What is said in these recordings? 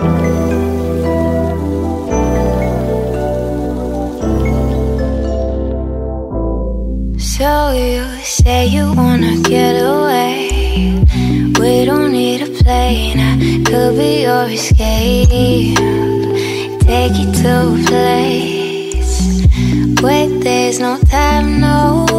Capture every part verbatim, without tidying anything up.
So you say you wanna get away. We don't need a plane, I could be your escape. Take you to a place where there's no time, no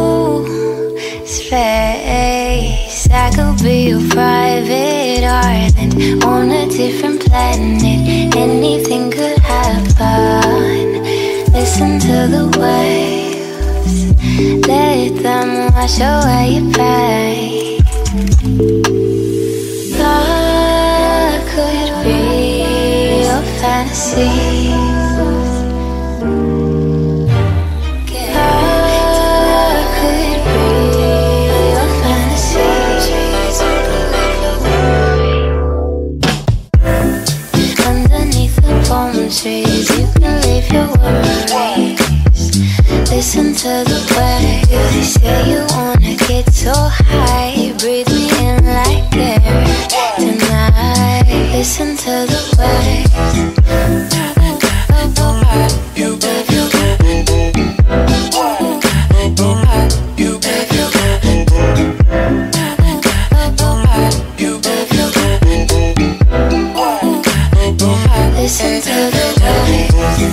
space. I could be your private island on a different planet. Anything could happen. Listen to the waves, let them wash away your pain. God could be your fantasy. God could be your fantasy. Underneath the palm trees, you can leave your worries. Listen to the way they say you wanna get so high. Breathe me in like air tonight. Listen to the way you baby, you listen to the way.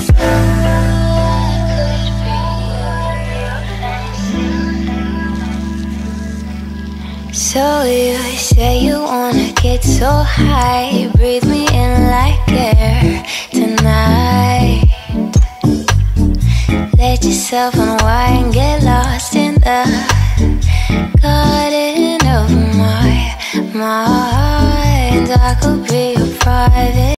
So you say you wanna get so high. Breathe me in like air tonight. Let yourself unwind, get lost in the garden of my mind. I could be your private